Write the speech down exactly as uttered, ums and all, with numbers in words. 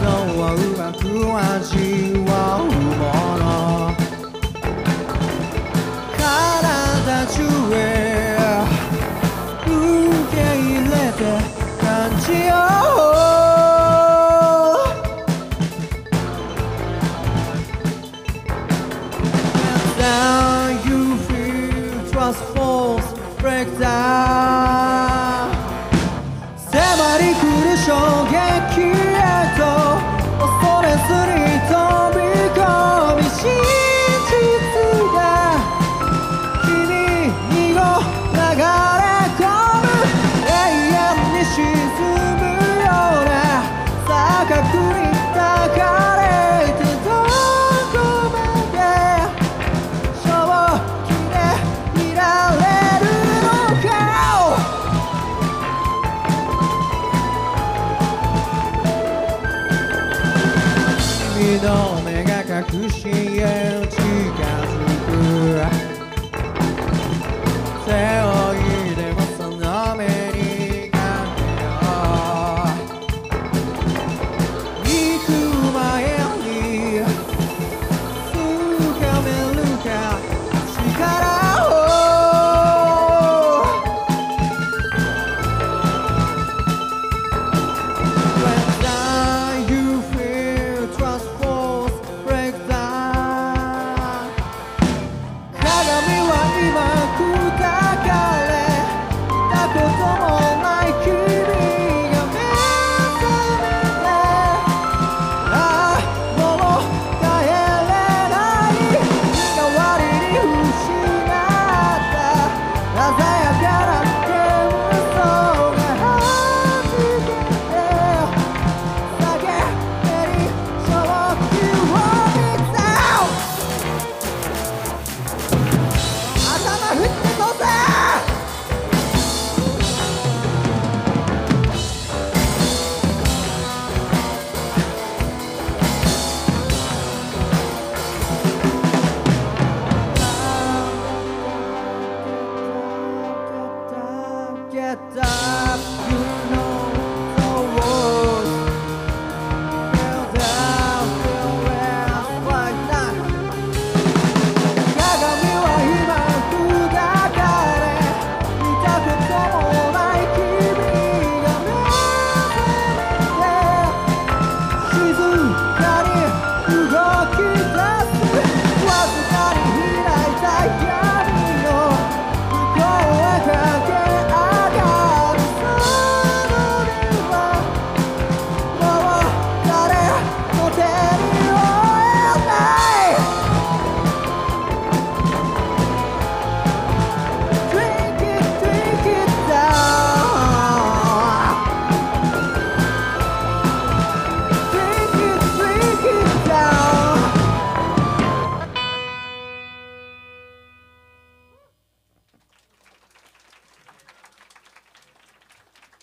はうまく味わうもの体中へ受け入れて感じよう Down you feel trust falls break down 迫り来る衝撃へと恐れずに飛び込み真実が君にも流れ込む永遠に沈むような錯覚に抱かれてどこまで正気でいられるのか君の目が確信へ近づく背負いでもその目にかけよう行く前に深めるか力を When down you feel trust falls break down 鏡は今砕かれたこともない君が目覚めてああもう帰れない代わりに失った鮮やかな幻想が弾けて叫べり正気を見た頭振って飛んだ Get down